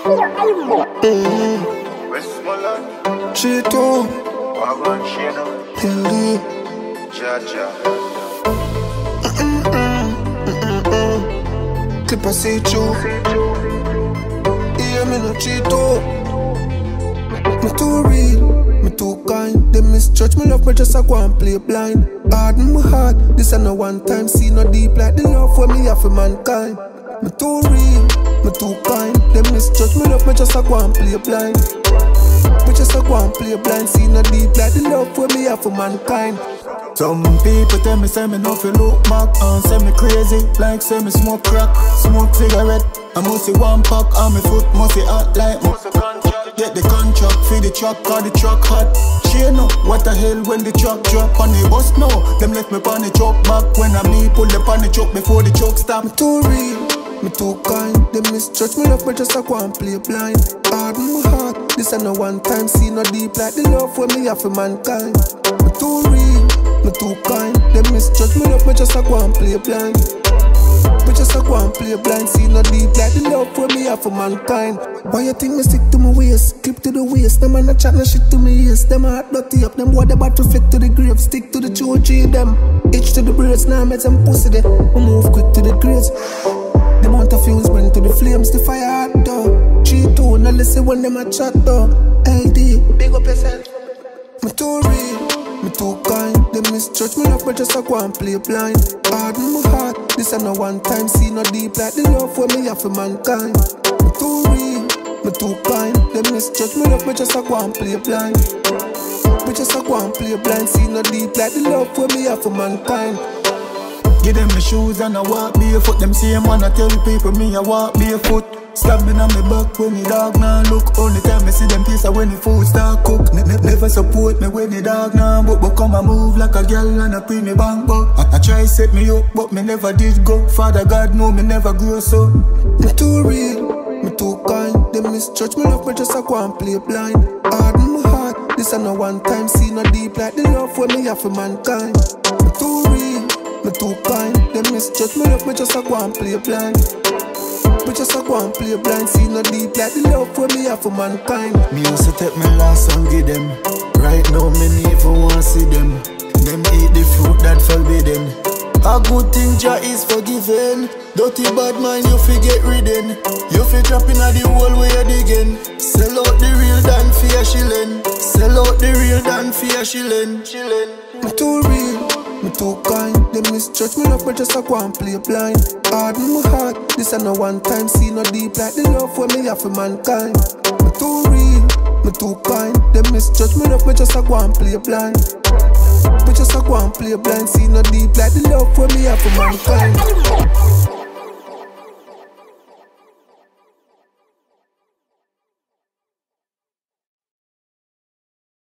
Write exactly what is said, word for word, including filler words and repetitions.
Chito Hildy Clip I see you. Yeah, me no Chito. Me too real, me too kind. They misjudge me love, me just a go and play blind. Harden my heart, this ain't no one time. See no deep like the love for me have for mankind. Me too real, me too kind. They misjudge me love, me just a go and play blind. Me just a go and play blind. See no deep like the love for me have for mankind. Some people tell me say me no fi look back, and say me crazy, like say me smoke crack, smoke cigarette. I must see one pack, and me foot must see hot like must get the contract for the truck, cause the truck hot. She know what the hell when the truck drop on the bus now. Them left me on the truck back when I me pull up on the truck before the truck stop. Me too real, me too kind. They misjudge me love, me just a go and play blind. Harden my heart, this ain't no one time. See no deep like the love for me have for mankind. Me too real, me too kind. They misjudge me love, me just a go and play blind. Me just a go and play blind. See no deep like the love for me have for mankind. Why you think me stick to my waist? Clip to the waist. Them man a chat no shit to me ears. Them heart dirty up. Them boy they about to flick to the grave. Stick to the two G them. Itch to the braids. Now I met some pussy there. We move quick to the grades. The amount of fuels burn to the flames. The fire hot though. G two now listen when them a chat though. L D big up yourself. Me too real, me too kind. They misjudge me love, me just a go and play blind. Harden my heart, this ain't no one time. See no deep like the love for me have for mankind. Me too real, me too kind. They misjudge me love, me just a go and play blind. Me just a go and play blind. See no deep like the love for me have for mankind. Give them my shoes and I walk barefoot. Them same man I tell people me I walk barefoot. Stab me on my back when the dog now look. Only time I see them pizza when the food start cook. Ne ne Never support me when the dog now book. But come and move like a girl and I pre me bank book. I, I try set me up but me never did go. Father God know me never grow so. Me too real, me too kind. They misjudge me love, me just a go and play blind. Harden my heart, this ain't no one time. See no deep like the love for me have for mankind. Me too real, me too kind. They misjudge me love, me just a go and play blind. Me just a go and play blind. See no deep like the love for me have for mankind. Me used to take my last and give them. Right now me never want see them. Them eat the fruit that forbidden. A good thing Jah is forgiven. Dirty bad mind you fi get ridden. You fi drop in a the hole where you digging. Sell out the real than fear shilling. Sell out the real than fear shilling. Me too real, me too kind. They misjudge me love, me just a go and play blind. Harden my heart, this ain't no one time. See no deep like the love for me have for mankind. Me too real, me too kind. They misjudge me love, me just a go and play blind. Me just a go and play blind. See no deep like the love for me have for mankind.